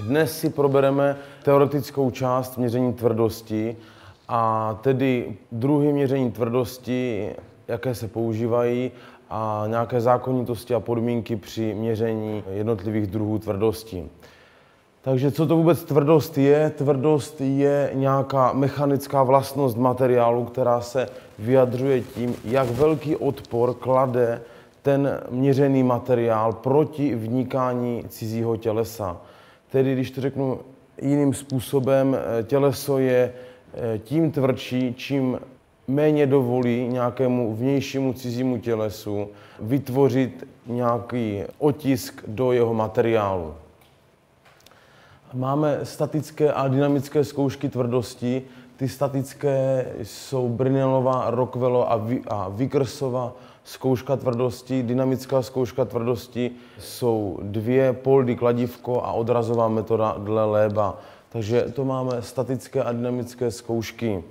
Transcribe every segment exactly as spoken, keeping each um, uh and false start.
Dnes si probereme teoretickou část měření tvrdosti, a tedy druhy měření tvrdosti, jaké se používají, a nějaké zákonitosti a podmínky při měření jednotlivých druhů tvrdosti. Takže co to vůbec tvrdost je? Tvrdost je nějaká mechanická vlastnost materiálu, která se vyjadřuje tím, jak velký odpor klade ten měřený materiál proti vnikání cizího tělesa. Tedy, když to řeknu jiným způsobem, těleso je tím tvrdší, čím méně dovolí nějakému vnějšímu cizímu tělesu vytvořit nějaký otisk do jeho materiálu. Máme statické a dynamické zkoušky tvrdosti. Ty statické jsou Brinellova, Rockwellova a Vickersova zkouška tvrdosti. Dynamická zkouška tvrdosti jsou dvě, Poldy, kladívko a odrazová metoda dle Leba. Takže to máme statické a dynamické zkoušky.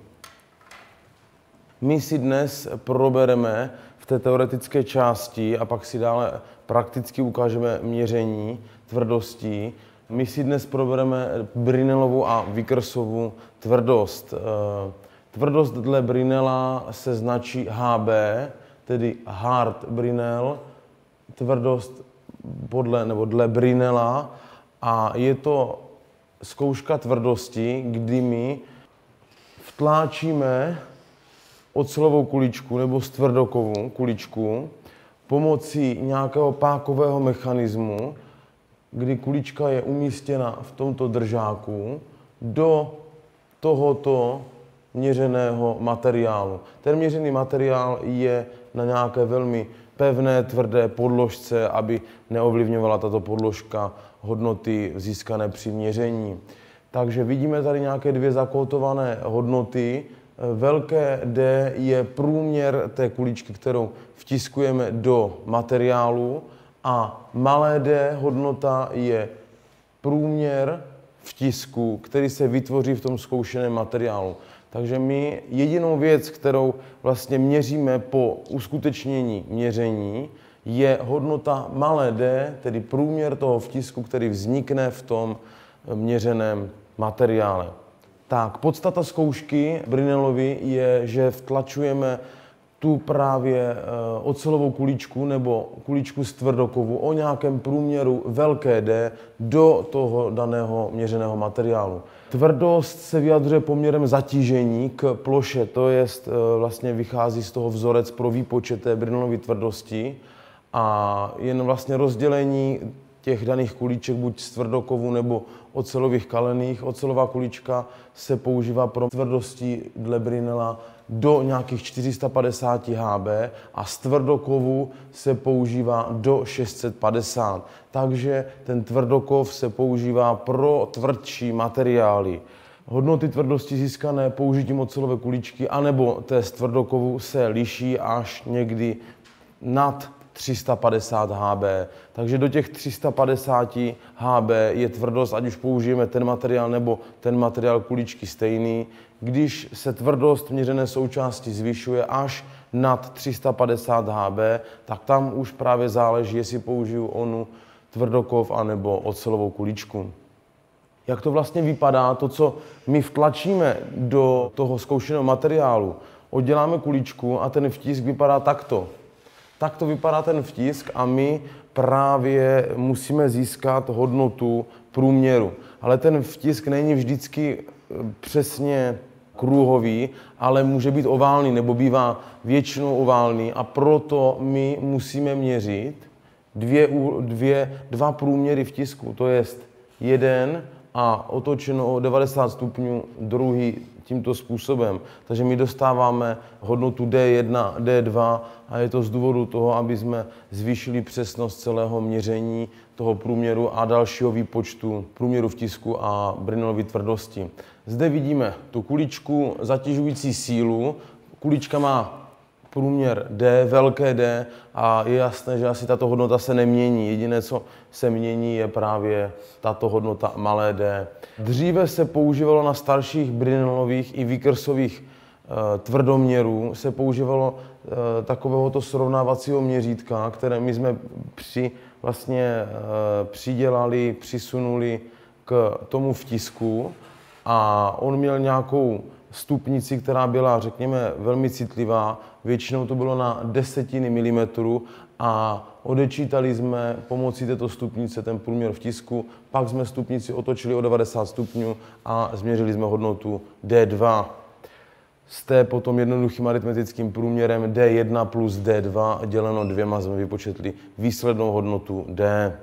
My si dnes probereme v té teoretické části a pak si dále prakticky ukážeme měření tvrdosti. My si dnes probereme Brinellovu a Vickersovu tvrdost. Tvrdost dle Brinella se značí H B, tedy Hard Brinell, tvrdost podle, nebo dle Brinella, a je to zkouška tvrdosti, kdy my vtláčíme ocelovou kuličku nebo stvrdokovou kuličku pomocí nějakého pákového mechanismu, kdy kulička je umístěna v tomto držáku do tohoto měřeného materiálu. Ten měřený materiál je na nějaké velmi pevné, tvrdé podložce, aby neovlivňovala tato podložka hodnoty získané při měření. Takže vidíme tady nějaké dvě zakótované hodnoty. Velké D je průměr té kuličky, kterou vtiskujeme do materiálu, a malé d hodnota je průměr vtisku, který se vytvoří v tom zkoušeném materiálu. Takže my jedinou věc, kterou vlastně měříme po uskutečnění měření, je hodnota malé d, tedy průměr toho vtisku, který vznikne v tom měřeném materiále. Tak, podstata zkoušky Brinellovy je, že vtlačujeme tu právě ocelovou kuličku nebo kuličku z tvrdokovu o nějakém průměru velké D do toho daného měřeného materiálu. Tvrdost se vyjadřuje poměrem zatížení k ploše, to je vlastně vychází z toho vzorec pro výpočet té Brinellovy tvrdosti, a jen vlastně rozdělení těch daných kuliček, buď z tvrdokovu nebo ocelových kalených. Ocelová kulička se používá pro tvrdosti dle Brinella do nějakých čtyři sta padesát H B a z tvrdokovu se používá do šest set padesát. Takže ten tvrdokov se používá pro tvrdší materiály. Hodnoty tvrdosti získané použitím ocelové kuličky anebo té z tvrdokovu se liší až někdy nad tři sta padesát H B. Takže do těch tři sta padesát H B je tvrdost, ať už použijeme ten materiál nebo ten materiál kuličky stejný. Když se tvrdost měřené součásti zvyšuje až nad tři sta padesát H B, tak tam už právě záleží, jestli použiju onu tvrdokov anebo ocelovou kuličku. Jak to vlastně vypadá, to, co my vtlačíme do toho zkoušeného materiálu, odděláme kuličku a ten vtisk vypadá takto. Takto vypadá ten vtisk a my právě musíme získat hodnotu průměru. Ale ten vtisk není vždycky přesně kruhový, ale může být oválný nebo bývá většinou oválný, a proto my musíme měřit dvě, dvě, dva průměry vtisku, to jest jeden a otočeno o devadesát stupňů druhý tímto způsobem. Takže my dostáváme hodnotu D jedna, D dva a je to z důvodu toho, aby jsme zvýšili přesnost celého měření toho průměru a dalšího výpočtu průměru vtisku a Brinellovy tvrdosti. Zde vidíme tu kuličku, zatěžující sílu. Kulička má průměr D, velké D, a je jasné, že asi tato hodnota se nemění. Jediné, co se mění, je právě tato hodnota malé d. Dříve se používalo na starších Brinellových i Vickersových e, tvrdoměrů, se používalo e, takovéhoto srovnávacího měřítka, které my jsme při, vlastně, e, přidělali, přisunuli k tomu vtisku a on měl nějakou stupnici, která byla, řekněme, velmi citlivá. Většinou to bylo na desetiny milimetru a odečítali jsme pomocí této stupnice ten průměr vtisku, pak jsme stupnici otočili o devadesát stupňů a změřili jsme hodnotu D dva. Z té potom jednoduchým aritmetickým průměrem D jedna plus D dva děleno dvěma jsme vypočetli výslednou hodnotu D.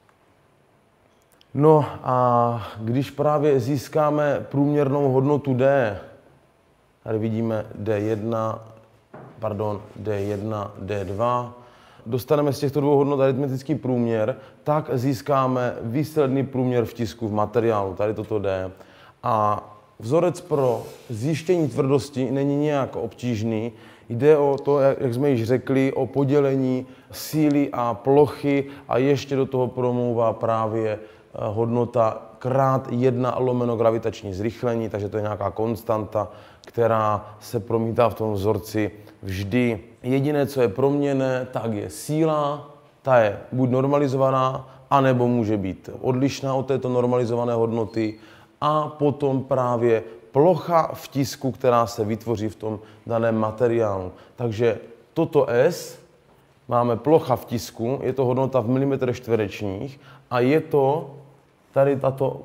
No a když právě získáme průměrnou hodnotu D, tady vidíme D jedna, pardon, D jedna, D dva, dostaneme z těchto dvou hodnot aritmetický průměr, tak získáme výsledný průměr vtisku v materiálu, tady toto D. A vzorec pro zjištění tvrdosti není nějak obtížný. Jde o to, jak jsme již řekli, o podělení síly a plochy a ještě do toho promlouvá právě hodnota krát jedna lomeno gravitační zrychlení, takže to je nějaká konstanta, která se promítá v tom vzorci vždy. Jediné, co je proměnné, tak je síla, ta je buď normalizovaná, anebo může být odlišná od této normalizované hodnoty a potom právě plocha vtisku, která se vytvoří v tom daném materiálu. Takže toto S, máme plocha vtisku, je to hodnota v milimetrech čtverečních a je to tady tato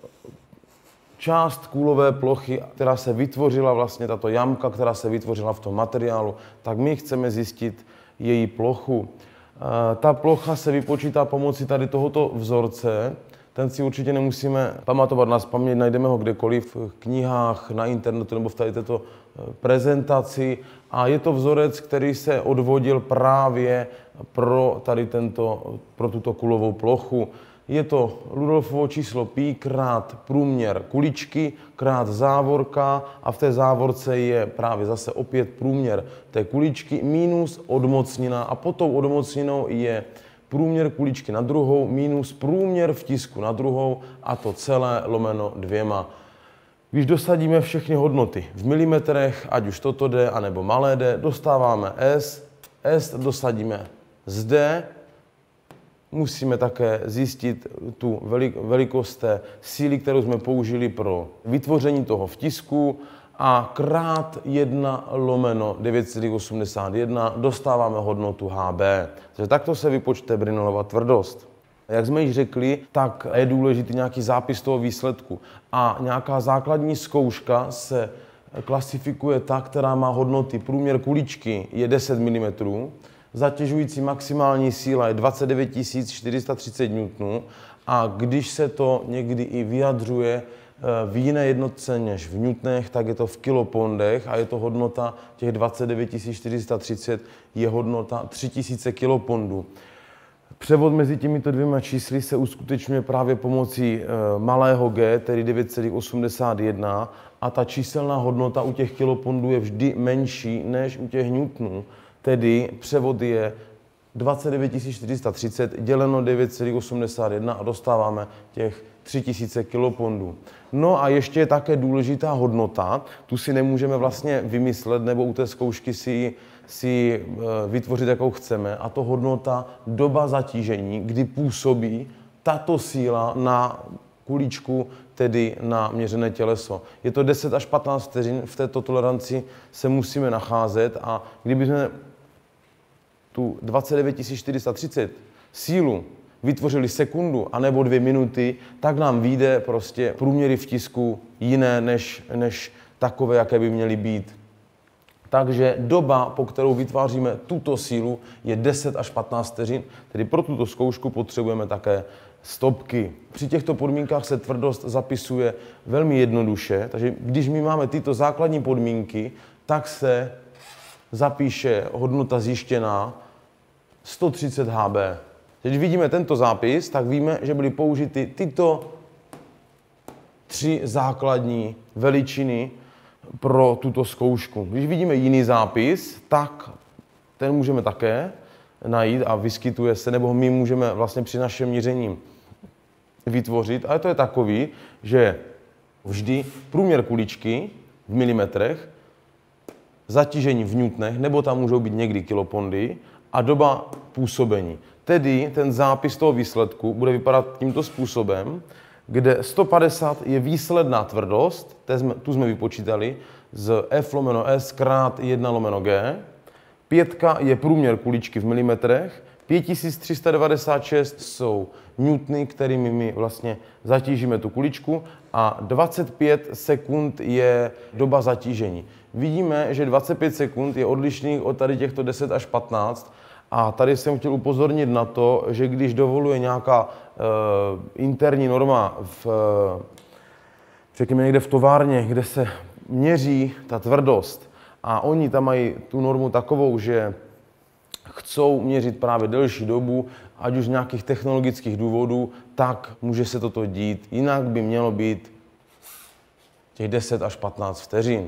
část kůlové plochy, která se vytvořila, vlastně tato jamka, která se vytvořila v tom materiálu, tak my chceme zjistit její plochu. Ta plocha se vypočítá pomocí tady tohoto vzorce. Ten si určitě nemusíme pamatovat na paměť, najdeme ho kdekoliv v knihách, na internetu nebo v tady této prezentaci. A je to vzorec, který se odvodil právě pro, tady tento, pro tuto kulovou plochu. Je to Rudolfovo číslo pi krát průměr kuličky krát závorka a v té závorce je právě zase opět průměr té kuličky minus odmocnina a pod tou odmocninou je průměr kuličky na druhou minus průměr vtisku na druhou a to celé lomeno dvěma. Když dosadíme všechny hodnoty v milimetrech, ať už toto D, anebo malé d, dostáváme S. S dosadíme z D. Musíme také zjistit tu velikost té síly, kterou jsme použili pro vytvoření toho vtisku a krát jedna lomeno devět celá osmdesát jedna dostáváme hodnotu H B. Takže takto se vypočte Brinellova tvrdost. Jak jsme již řekli, tak je důležitý nějaký zápis toho výsledku a nějaká základní zkouška se klasifikuje ta, která má hodnoty. Průměr kuličky je deset milimetrů, zatěžující maximální síla je dvacet devět tisíc čtyři sta třicet newtonů a když se to někdy i vyjadřuje v jiné jednotce než v newtonech, tak je to v kilopondech a je to hodnota těch dvacet devět tisíc čtyři sta třicet je hodnota tři tisíce kilopondů. Převod mezi těmito dvěma čísly se uskutečňuje právě pomocí malého g, tedy devět celá osmdesát jedna a ta číselná hodnota u těch kilopondů je vždy menší než u těch newtonů. Tedy převod je dvacet devět tisíc čtyři sta třicet děleno devět celá osmdesát jedna a dostáváme těch tři tisíce kilopondů. No a ještě je také důležitá hodnota, tu si nemůžeme vlastně vymyslet nebo u té zkoušky si, si vytvořit, jakou chceme, a to hodnota doba zatížení, kdy působí tato síla na kuličku, tedy na měřené těleso. Je to deset až patnáct vteřin, v této toleranci se musíme nacházet a kdybychom tu dvacet devět tisíc čtyři sta třicet sílu vytvořili sekundu anebo dvě minuty, tak nám vyjde prostě průměry vtisku jiné než, než takové, jaké by měly být. Takže doba, po kterou vytváříme tuto sílu, je deset až patnáct vteřin, tedy pro tuto zkoušku potřebujeme také stopky. Při těchto podmínkách se tvrdost zapisuje velmi jednoduše, takže když my máme tyto základní podmínky, tak se zapíše hodnota zjištěná sto třicet H B. Když vidíme tento zápis, tak víme, že byly použity tyto tři základní veličiny pro tuto zkoušku. Když vidíme jiný zápis, tak ten můžeme také najít a vyskytuje se, nebo my můžeme vlastně při našem měření vytvořit. Ale to je takový, že vždy průměr kuličky v milimetrech, zatížení v newtonech, nebo tam můžou být někdy kilopondy, a doba působení. Tedy ten zápis toho výsledku bude vypadat tímto způsobem. kde sto padesát je výsledná tvrdost, tu jsme vypočítali, z F lomeno S krát jedna lomeno G. Pětka je průměr kuličky v milimetrech. pět tisíc tři sta devadesát šest jsou newtony, kterými my vlastně zatížíme tu kuličku, a dvacet pět sekund je doba zatížení. Vidíme, že dvacet pět sekund je odlišných od tady těchto deset až patnáct, a tady jsem chtěl upozornit na to, že když dovoluje nějaká e, interní norma v, e, řekněme někde v továrně, kde se měří ta tvrdost, a oni tam mají tu normu takovou, že chcou měřit právě delší dobu, ať už z nějakých technologických důvodů, tak může se toto dít. Jinak by mělo být těch deset až patnáct vteřin.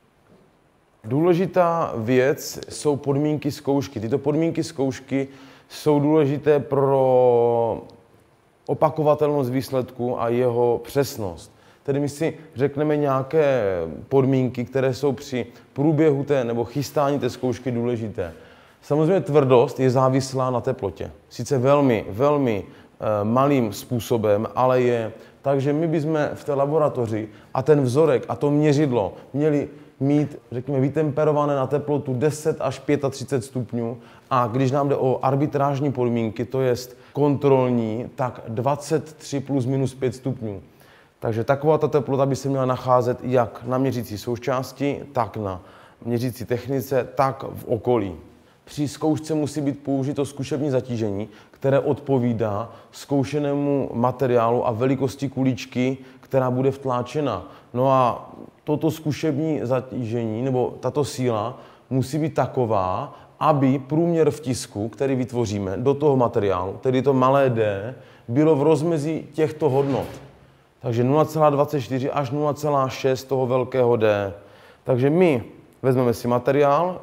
Důležitá věc jsou podmínky zkoušky. Tyto podmínky zkoušky jsou důležité pro opakovatelnost výsledku a jeho přesnost. Tedy my si řekneme nějaké podmínky, které jsou při průběhu té nebo chystání té zkoušky důležité. Samozřejmě tvrdost je závislá na teplotě. Sice velmi, velmi e, malým způsobem, ale je. Takže my bychom v té laboratoři a ten vzorek a to měřidlo měli mít, řekněme, vytemperované na teplotu deset až třicet pět stupňů, a když nám jde o arbitrážní podmínky, to jest kontrolní, tak dvacet tři plus minus pět stupňů. Takže taková ta teplota by se měla nacházet jak na měřící součásti, tak na měřící technice, tak v okolí. Při zkoušce musí být použito zkušební zatížení, které odpovídá zkoušenému materiálu a velikosti kuličky, která bude vtláčena. No a toto zkušební zatížení, nebo tato síla, musí být taková, aby průměr vtisku, který vytvoříme do toho materiálu, tedy to malé d, bylo v rozmezí těchto hodnot. Takže nula celá dvacet čtyři až nula celá šest toho velkého D. Takže my vezmeme si materiál,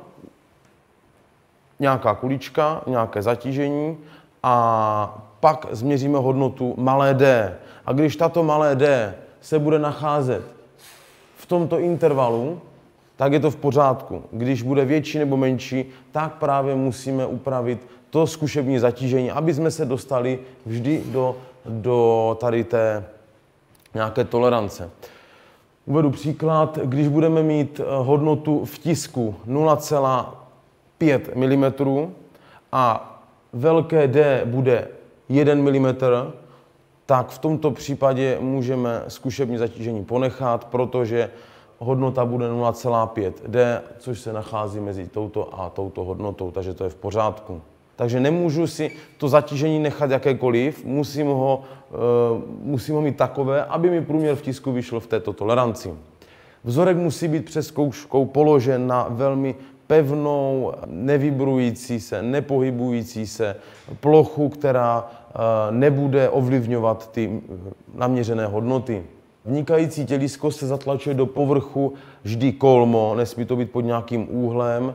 nějaká kulička, nějaké zatížení, a pak změříme hodnotu malé d. A když tato malé d se bude nacházet v tomto intervalu, tak je to v pořádku. Když bude větší nebo menší, tak právě musíme upravit to zkušební zatížení, aby jsme se dostali vždy do, do tady té nějaké tolerance. Uvedu příklad, když budeme mít hodnotu vtisku nula celá pět milimetrů a velké D bude jeden milimetr, tak v tomto případě můžeme zkušební zatížení ponechat, protože hodnota bude nula celá pět D, což se nachází mezi touto a touto hodnotou, takže to je v pořádku. Takže nemůžu si to zatížení nechat jakékoliv, musím ho, e, musím ho mít takové, aby mi průměr vtisku vyšel v této toleranci. Vzorek musí být před zkouškou položen na velmi pevnou, nevibrující se, nepohybující se plochu, která e, nebude ovlivňovat ty naměřené hodnoty. Vnikající tělísko se zatlačuje do povrchu vždy kolmo, nesmí to být pod nějakým úhlem,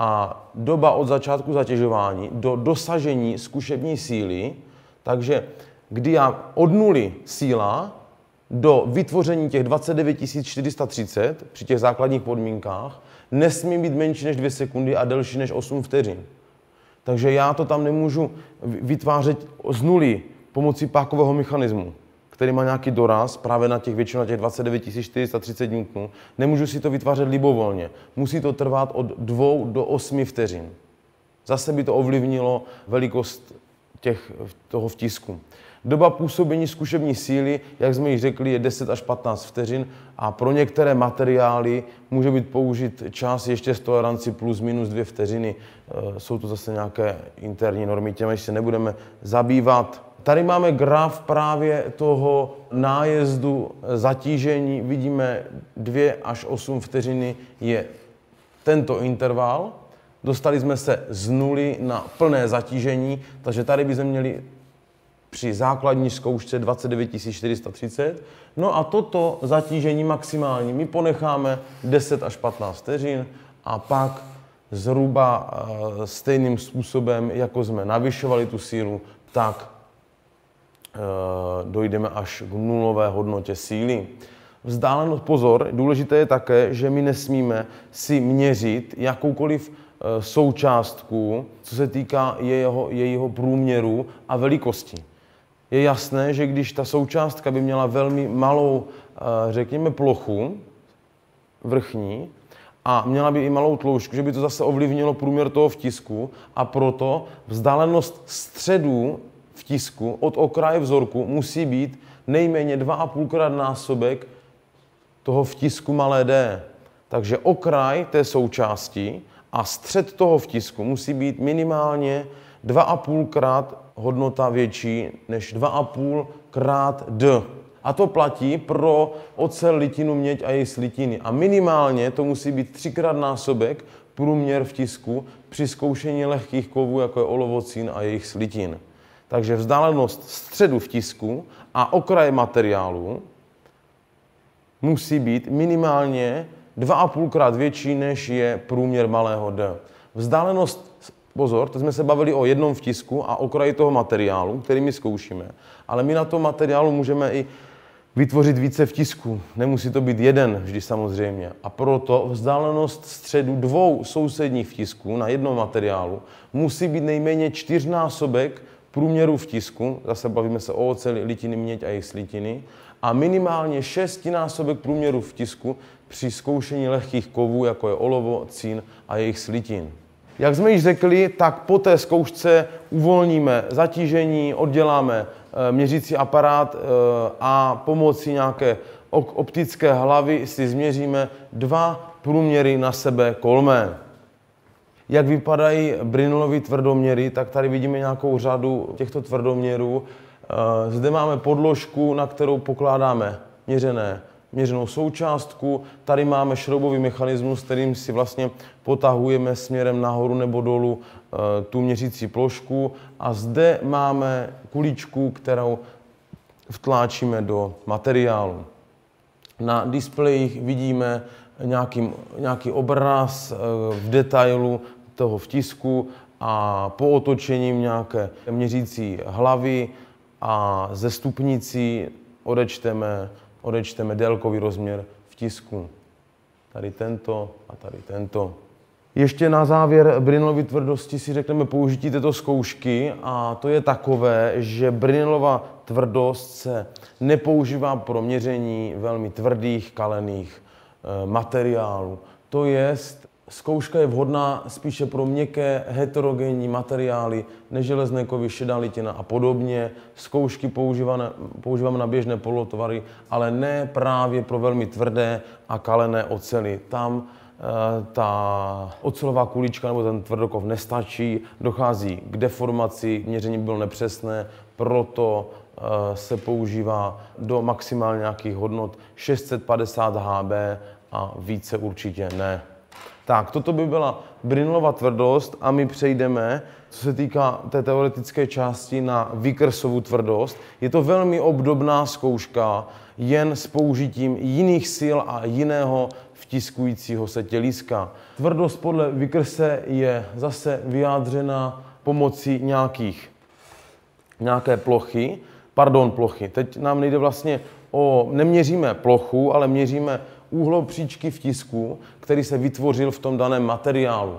a doba od začátku zatěžování do dosažení zkušební síly, takže kdy já od nuly síla do vytvoření těch dvacet devět tisíc čtyři sta třicet při těch základních podmínkách nesmí být menší než dvě sekundy a delší než osm vteřin. Takže já to tam nemůžu vytvářet z nuly pomocí pákového mechanismu, který má nějaký doraz právě na těch většinou na těch dvacet devět tisíc čtyři sta třicet newtonů. Nemůžu si to vytvářet libovolně. Musí to trvat od dvou do osmi vteřin. Zase by to ovlivnilo velikost těch, toho vtisku. Doba působení zkušební síly, jak jsme již řekli, je deset až patnáct vteřin, a pro některé materiály může být použit čas ještě s tolerancí plus minus dvě vteřiny. Jsou to zase nějaké interní normy, těmi se nebudeme zabývat. Tady máme graf právě toho nájezdu zatížení. Vidíme dvě až osm vteřiny je tento interval. Dostali jsme se z nuly na plné zatížení, takže tady bychom měli při základní zkoušce dvacet devět tisíc čtyři sta třicet. No a toto zatížení maximální my ponecháme deset až patnáct vteřin, a pak zhruba stejným způsobem, jako jsme navyšovali tu sílu, tak dojdeme až k nulové hodnotě síly. Vzdálenost, pozor, důležité je také, že my nesmíme si měřit jakoukoliv součástku, co se týká jejího, jejího průměru a velikosti. je jasné, že když ta součástka by měla velmi malou, řekněme, plochu vrchní a měla by i malou tloušťku, že by to zase ovlivnilo průměr toho vtisku a proto vzdálenost středu vtisku od okraje vzorku musí být nejméně dva a půl krát násobek toho vtisku malé d. Takže okraj té součásti a střed toho vtisku musí být minimálně dva a půl krát hodnota větší než dva a půl krát d. A to platí pro ocel, litinu, měď a její slitiny. A minimálně to musí být třikrát násobek průměr vtisku při zkoušení lehkých kovů, jako je olovo, cín a jejich slitin. Takže vzdálenost středu vtisku a okraje materiálu musí být minimálně dva a půl krát větší, než je průměr malého d. Vzdálenost, pozor, teď jsme se bavili o jednom vtisku a okraji toho materiálu, který my zkoušíme. Ale my na tom materiálu můžeme i vytvořit více vtisků. Nemusí to být jeden vždy samozřejmě. A proto vzdálenost středu dvou sousedních vtisků na jednom materiálu musí být nejméně čtyřnásobek průměru vtisku, zase bavíme se o oceli, litiny, měď a jejich slitiny, a minimálně šestinásobek průměru vtisku při zkoušení lehkých kovů, jako je olovo, cín a jejich slitin. Jak jsme již řekli, tak po té zkoušce uvolníme zatížení, odděláme měřící aparát a pomocí nějaké optické hlavy si změříme dva průměry na sebe kolmé. Jak vypadají Brinellovy tvrdoměry, tak tady vidíme nějakou řadu těchto tvrdoměrů. Zde máme podložku, na kterou pokládáme měřené, měřenou součástku. Tady máme šroubový mechanismus, kterým si vlastně potahujeme směrem nahoru nebo dolů tu měřící plošku. A zde máme kuličku, kterou vtláčíme do materiálu. Na displejích vidíme nějaký, nějaký obraz v detailu toho vtisku a po otočením nějaké měřící hlavy a ze stupnicí odečteme, odečteme délkový rozměr vtisku. Tady tento a tady tento. Ještě na závěr Brinellovy tvrdosti si řekneme použití této zkoušky a to je takové, že Brinellova tvrdost se nepoužívá pro měření velmi tvrdých kalených e, materiálů. To jest, zkouška je vhodná spíše pro měkké heterogenní materiály, neželezné kovy, šedá litina a podobně. Zkoušky používané, používáme na běžné polotovary, ale ne právě pro velmi tvrdé a kalené ocely. Tam e, ta ocelová kulička nebo ten tvrdokov nestačí, dochází k deformaci, měření bylo nepřesné, proto e, se používá do maximálně nějakých hodnot šest set padesát Hb a více určitě ne. Tak, toto by byla Brinellova tvrdost a my přejdeme, co se týká té teoretické části, na Vickersovu tvrdost. Je to velmi obdobná zkouška, jen s použitím jiných sil a jiného vtiskujícího se tělíska. Tvrdost podle Vickerse je zase vyjádřena pomocí nějakých, nějaké plochy, pardon, plochy. Teď nám nejde vlastně o, neměříme plochu, ale měříme úhlopříčky vtisku, který se vytvořil v tom daném materiálu.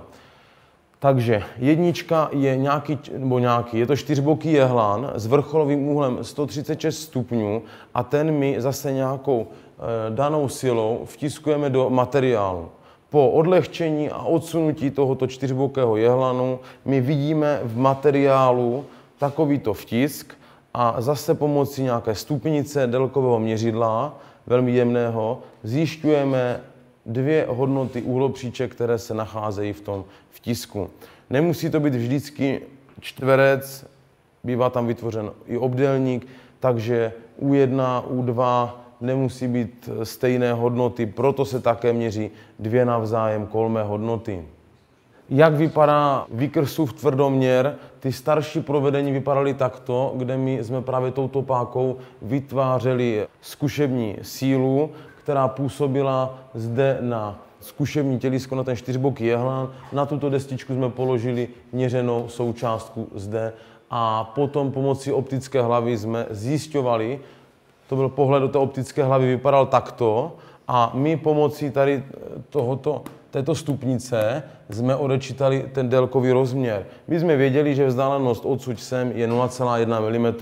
Takže jednička je nějaký, nebo nějaký, je to čtyřboký jehlan s vrcholovým úhlem sto třicet šest stupňů a ten my zase nějakou e, danou silou vtiskujeme do materiálu. Po odlehčení a odsunutí tohoto čtyřbokého jehlanu my vidíme v materiálu takovýto vtisk a zase pomocí nějaké stupnice délkového měřidla, velmi jemného, zjišťujeme dvě hodnoty úhlopříček, které se nacházejí v tom vtisku. Nemusí to být vždycky čtverec, bývá tam vytvořen i obdélník, takže U jedna, U dva nemusí být stejné hodnoty, proto se také měří dvě navzájem kolmé hodnoty. Jak vypadá Vickersův tvrdoměr? Ty starší provedení vypadaly takto, kde my jsme právě touto pákou vytvářeli zkušební sílu, která působila zde na zkušební tělísko, na ten čtyřboký jehlan. Na tuto destičku jsme položili měřenou součástku zde a potom pomocí optické hlavy jsme zjišťovali, to byl pohled do té optické hlavy, vypadal takto a my pomocí tady tohoto této stupnice jsme odečítali ten délkový rozměr. My jsme věděli, že vzdálenost odsud sem je nula celá jedna milimetru.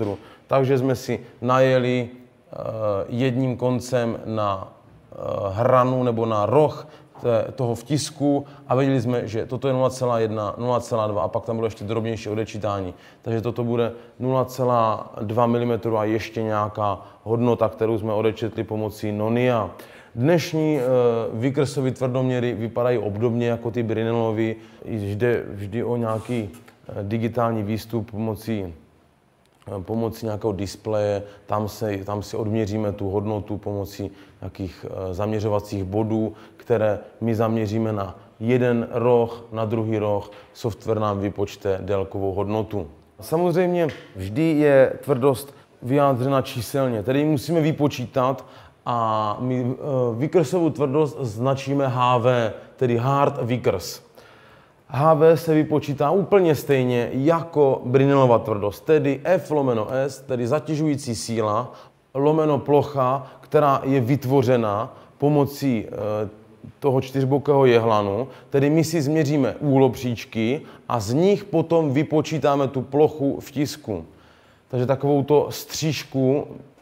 Takže jsme si najeli jedním koncem na hranu nebo na roh toho vtisku a věděli jsme, že toto je nula celá jedna, nula celá dva a pak tam bylo ještě drobnější odečítání. Takže toto bude nula celá dva milimetru a ještě nějaká hodnota, kterou jsme odečetli pomocí nonia. Dnešní výkresové tvrdoměry vypadají obdobně jako ty Brinelovy. Jde vždy o nějaký digitální výstup pomocí pomocí nějakého displeje, tam, se, tam si odměříme tu hodnotu pomocí nějakých zaměřovacích bodů, které my zaměříme na jeden roh, na druhý roh, software nám vypočte délkovou hodnotu. Samozřejmě vždy je tvrdost vyjádřena číselně, tedy musíme vypočítat a my výkresovou tvrdost značíme H V, tedy Hard Vickers. H V se vypočítá úplně stejně jako Brinelova tvrdost, tedy F lomeno S, tedy zatěžující síla, lomeno plocha, která je vytvořena pomocí e, toho čtyřbokého jehlanu, tedy my si změříme úhlopříčky a z nich potom vypočítáme tu plochu vtisku. Takže takovouto střížku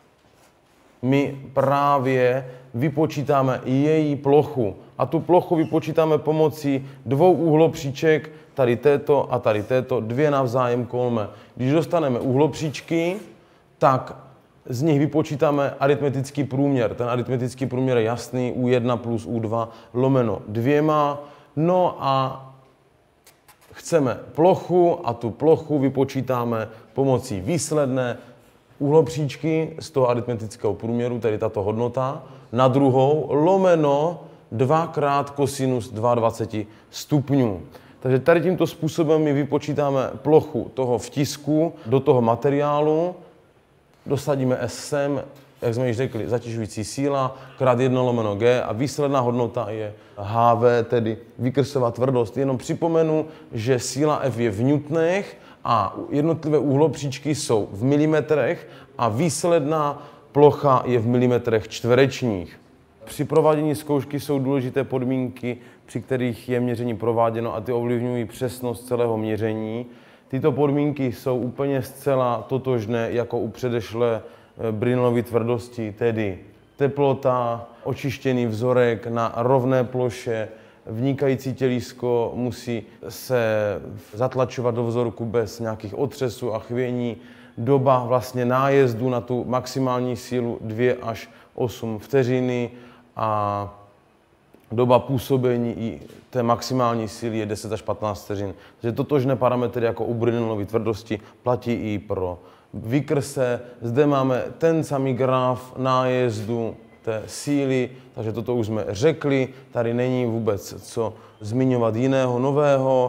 my právě vypočítáme její plochu. A tu plochu vypočítáme pomocí dvou úhlopříček, tady této a tady této, dvě navzájem kolme. Když dostaneme úhlopříčky, tak z nich vypočítáme aritmetický průměr. Ten aritmetický průměr je jasný, U jedna plus U dva lomeno dvěma. No a chceme plochu a tu plochu vypočítáme pomocí výsledné úhlopříčky z toho aritmetického průměru, tedy tato hodnota, na druhou lomeno dvakrát kosinus dvacet dva stupňů. Takže tady tímto způsobem my vypočítáme plochu toho vtisku do toho materiálu, dosadíme S sem, jak jsme již řekli, zatěžující síla, krát jedna lomeno G a výsledná hodnota je H V, tedy výkresová tvrdost. Jenom připomenu, že síla F je v newtonech a jednotlivé úhlopříčky jsou v milimetrech a výsledná plocha je v milimetrech čtverečních. Při provádění zkoušky jsou důležité podmínky, při kterých je měření prováděno a ty ovlivňují přesnost celého měření. Tyto podmínky jsou úplně zcela totožné jako u předešlé Brinelovy tvrdosti, tedy teplota, očištěný vzorek na rovné ploše, vnikající tělísko musí se zatlačovat do vzorku bez nějakých otřesů a chvění, doba vlastně nájezdu na tu maximální sílu dvě až osm vteřiny a doba působení i té maximální síly je deset až patnáct vteřin. Takže totožné parametry jako u Brinelovy tvrdosti platí i pro výkrse. Zde máme ten samý graf nájezdu té síly, takže toto už jsme řekli, tady není vůbec co zmiňovat jiného, nového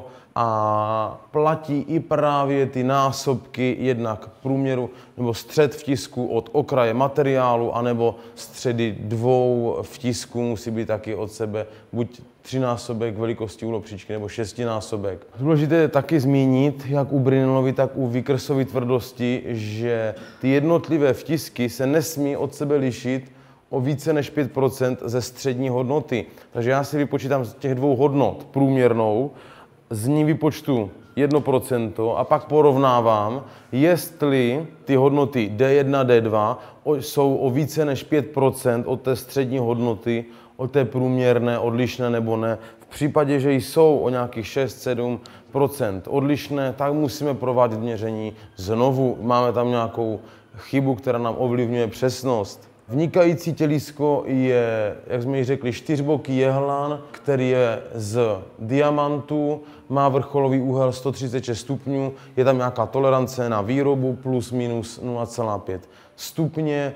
a platí i právě ty násobky jednak průměru nebo střed vtisku od okraje materiálu, anebo středy dvou vtisků musí být taky od sebe buď třinásobek velikosti úhlopříčky nebo šestinásobek. Důležité je taky zmínit, jak u Brinelovy, tak u výkresové tvrdosti, že ty jednotlivé vtisky se nesmí od sebe lišit o více než pět procent ze střední hodnoty. Takže já si vypočítám z těch dvou hodnot průměrnou, z ní vypočtu jedno procento a pak porovnávám, jestli ty hodnoty D jedna, D dva jsou o více než pět procent od té střední hodnoty, od té průměrné, odlišné nebo ne. V případě, že jsou o nějakých šest sedm procent odlišné, tak musíme provádět měření znovu. Máme tam nějakou chybu, která nám ovlivňuje přesnost. Vnikající tělísko je, jak jsme ji řekli, čtyřboký jehlan, který je z diamantu, má vrcholový úhel sto třicet šest stupňů, je tam nějaká tolerance na výrobu plus minus nula celá pět stupně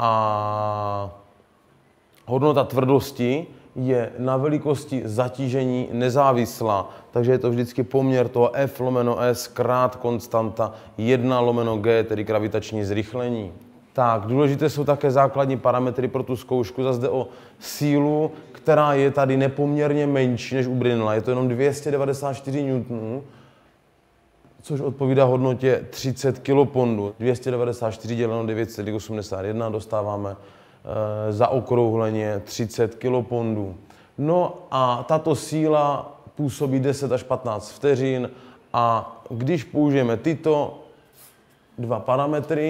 a hodnota tvrdosti je na velikosti zatížení nezávislá, takže je to vždycky poměr toho F lomeno S krát konstanta jedna lomeno G, tedy gravitační zrychlení. Tak, důležité jsou také základní parametry pro tu zkoušku. Zase jde o sílu, která je tady nepoměrně menší než u Brinela. Je to jenom dvě stě devadesát čtyři newtonů, což odpovídá hodnotě třicet kilopondů. dvě stě devadesát čtyři děleno devět set osmdesát jedna dostáváme e, zaokrouhleně třicet kilopondů. No a tato síla působí deset až patnáct vteřin a když použijeme tyto dva parametry,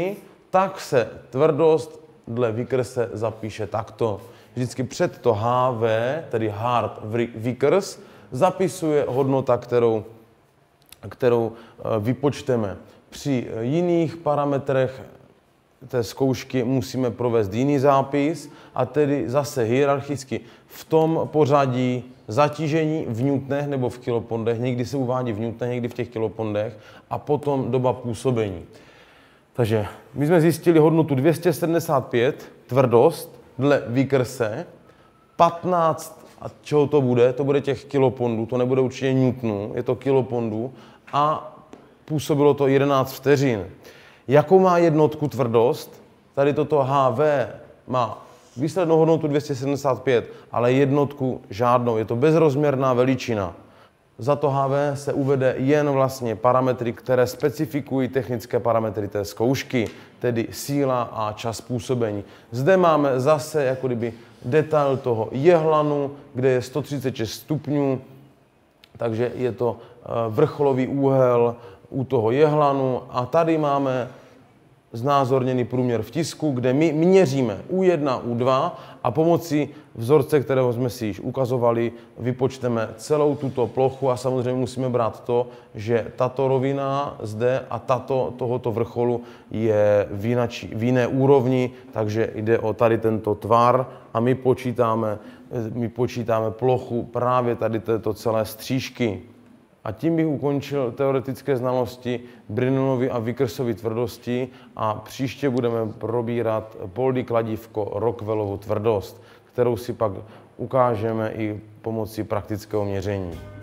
tak se tvrdost dle Vickerse zapíše takto. Vždycky před to H V, tedy hard Vickers, zapisuje hodnota, kterou, kterou vypočteme. Při jiných parametrech té zkoušky musíme provést jiný zápis a tedy zase hierarchicky v tom pořadí zatížení v newtonech nebo v kilopondech, někdy se uvádí v newtonech, někdy v těch kilopondech a potom doba působení. Takže my jsme zjistili hodnotu dvě stě sedmdesát pět, tvrdost, dle Vickerse, patnáct, a čeho to bude? To bude těch kilopondů, to nebude určitě newtonů, je to kilopondů a působilo to jedenáct vteřin. Jakou má jednotku tvrdost? Tady toto H V má výslednou hodnotu dvě stě sedmdesát pět, ale jednotku žádnou, je to bezrozměrná veličina. Za to H V se uvede jen vlastně parametry, které specifikují technické parametry té zkoušky, tedy síla a čas působení. Zde máme zase jako kdyby detail toho jehlanu, kde je sto třicet šest stupňů, takže je to vrcholový úhel u toho jehlanu a tady máme znázorněný průměr v tisku, kde my měříme U jedna, U dva a pomocí vzorce, kterého jsme si již ukazovali, vypočteme celou tuto plochu a samozřejmě musíme brát to, že tato rovina zde a tato tohoto vrcholu je v, jinači, v jiné úrovni, takže jde o tady tento tvar a my počítáme, my počítáme plochu právě tady této celé střížky. A tím bych ukončil teoretické znalosti Brinonovy a Vickersovy tvrdosti a příště budeme probírat Poldy kladívko Rockwellovu tvrdost, kterou si pak ukážeme i pomocí praktického měření.